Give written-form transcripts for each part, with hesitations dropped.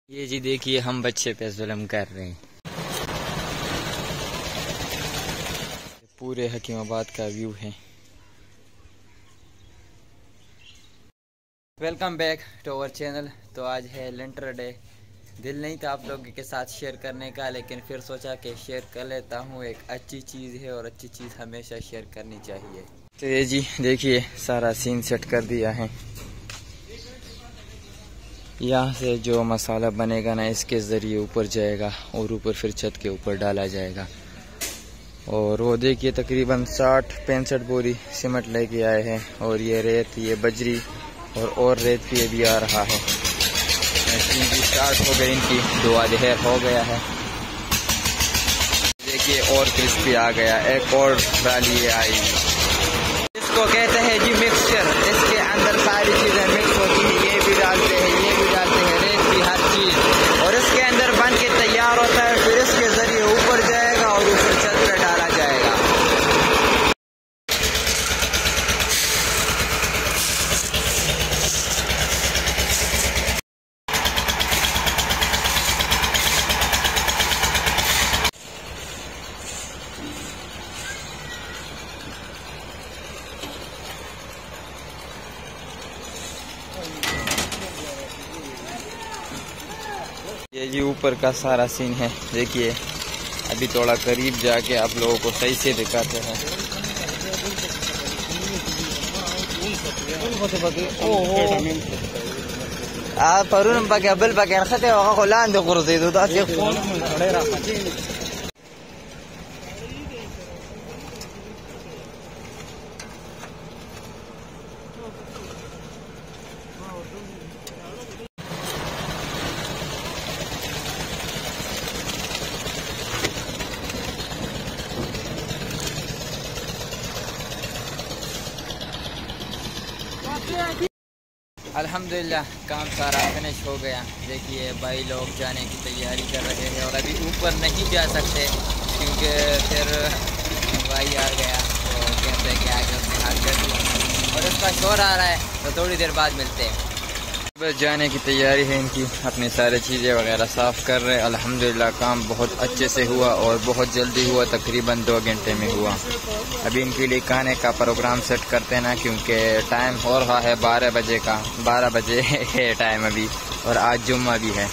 ये जी देखिए हम बच्चे पे जुल्म कर रहे हैं। पूरे हकीमाबाद का व्यू है। Welcome back to our channel. तो आज है लेंटर डे। दिल नहीं था आप लोगों के साथ शेयर करने का, लेकिन फिर सोचा कि शेयर कर लेता हूँ। एक अच्छी चीज़ है और अच्छी चीज़ हमेशा शेयर करनी चाहिए। तो ये जी देखिए सारा सीन सेट कर दिया है। यहाँ से जो मसाला बनेगा ना, इसके ज़रिए ऊपर जाएगा और ऊपर फिर छत के ऊपर डाला जाएगा। और वो देखिए तकरीबन 60-65 बोरी सीमेंट लेके आए हैं। और ये रेत, ये बजरी और रेत भी अभी आ रहा है। भी स्टार्ट हो गई इनकी, दुआ जहर हो गया है। देखिए और क्रिस्पी आ गया, एक और डाली आई। इसको कहते हैं जी मिक्सचर। इसके अंदर सारी चीज़ें मिक्स होती है। ये भी डालते हैं, ये भी डालते हैं, रेत भी, हर चीज़। और इसके अंदर बन के तैयार होता है। फिर इसके ज़रिए ऊपर जाएगा और ऊपर छत पर डाला जाएगा। ये जी ऊपर का सारा सीन है। देखिए अभी थोड़ा करीब जाके आप लोगों को सही से दिखाते हैं। अल्हम्दुलिल्लाह काम सारा फिनिश हो गया। देखिए भाई लोग जाने की तैयारी कर रहे हैं और अभी ऊपर नहीं जा सकते क्योंकि फिर भाई आ गया तो कहते हैं कि आगे उसने हाथ कर दिया और उसका शोर आ रहा है। तो थोड़ी देर बाद मिलते हैं। बस जाने की तैयारी है इनकी, अपनी सारी चीज़ें वगैरह साफ़ कर रहे हैं। अल्हम्दुलिल्लाह काम बहुत अच्छे से हुआ और बहुत जल्दी हुआ, तकरीबन 2 घंटे में हुआ। अभी इनके लिए खाने का प्रोग्राम सेट करते हैं ना, क्योंकि टाइम हो रहा है 12 बजे का। 12 बजे है टाइम अभी, और आज जुम्मा भी है।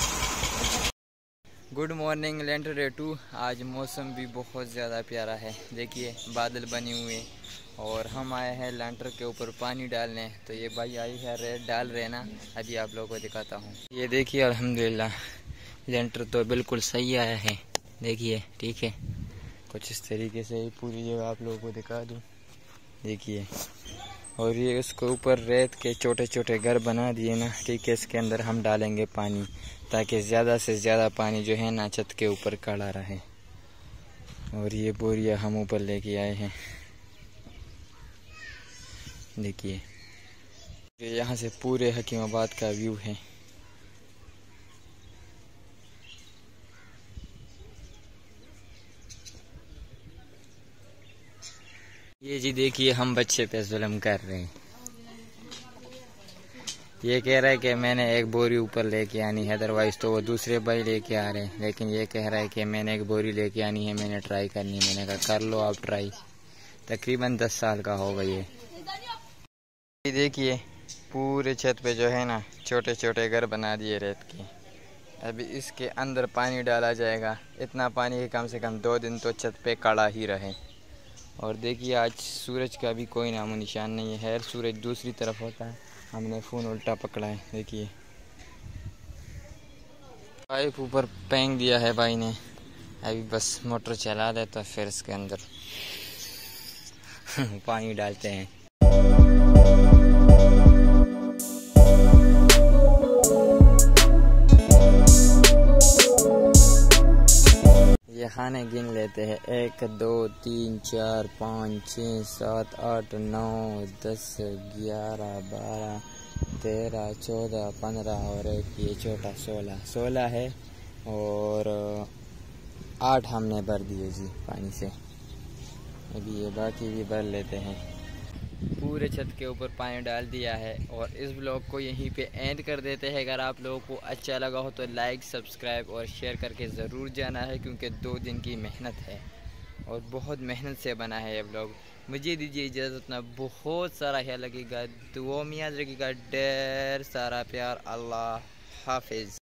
गुड मॉर्निंग लेंटर डे 2। आज मौसम भी बहुत ज़्यादा प्यारा है। देखिए बादल बने हुए और हम आए हैं लेंटर के ऊपर पानी डालने। तो ये भाई आई है रेत डाल रहे ना, अभी आप लोगों को दिखाता हूँ। ये देखिए अल्हम्दुलिल्लाह लेंटर तो बिल्कुल सही आया है। देखिए ठीक है, कुछ इस तरीके से ही पूरी जगह आप लोगों को दिखा दूँ। देखिए, और ये उसके ऊपर रेत के छोटे छोटे घर बना दिए ना, ठीक है। इसके अंदर हम डालेंगे पानी ताकि ज़्यादा से ज़्यादा पानी जो है ना छत के ऊपर खड़ा रहे। और ये बोरिया हम ऊपर लेके आए हैं। देखिए यहाँ से पूरे हकीमाबाद का व्यू है। ये जी देखिए हम बच्चे पे जुल्म कर रहे हैं। ये कह रहा है कि मैंने एक बोरी ऊपर लेके आनी है, अदरवाइज तो वो दूसरे भाई लेके आ रहे हैं। लेकिन ये कह रहा है कि मैंने एक बोरी लेके आनी है, मैंने ट्राई करनी है। मैंने कहा कर लो आप ट्राई। तकरीबन 10 साल का होगा ये। देखिए पूरे छत पे जो है ना छोटे छोटे घर बना दिए रेत के। अभी इसके अंदर पानी डाला जाएगा। इतना पानी कि कम से कम 2 दिन तो छत पे खड़ा ही रहे। और देखिए आज सूरज का भी कोई नामो निशान नहीं है। सूरज दूसरी तरफ होता है, हमने फ़ोन उल्टा पकड़ा है। देखिए पाइप ऊपर फेंक दिया है भाई ने। अभी बस मोटर चला दे तो फिर इसके अंदर पानी डालते हैं। ये खाने गिन लेते हैं। 1 2 3 4 5 6 7 8 9 10 11 12 13 14 15 और एक ये छोटा 16 है। और 8 हमने भर दिए जी पानी से। अभी ये बाकी भी भर लेते हैं। पूरे छत के ऊपर पानी डाल दिया है। और इस ब्लॉग को यहीं पे एंड कर देते हैं। अगर आप लोगों को अच्छा लगा हो तो लाइक, सब्सक्राइब और शेयर करके ज़रूर जाना है, क्योंकि 2 दिन की मेहनत है और बहुत मेहनत से बना है ये ब्लॉग। मुझे दीजिए इजाज़त, अपना बहुत सारा ख्याल रखिएगा, दुआ में याद रखिएगा, ढेर सारा प्यार। अल्लाह हाफिज़।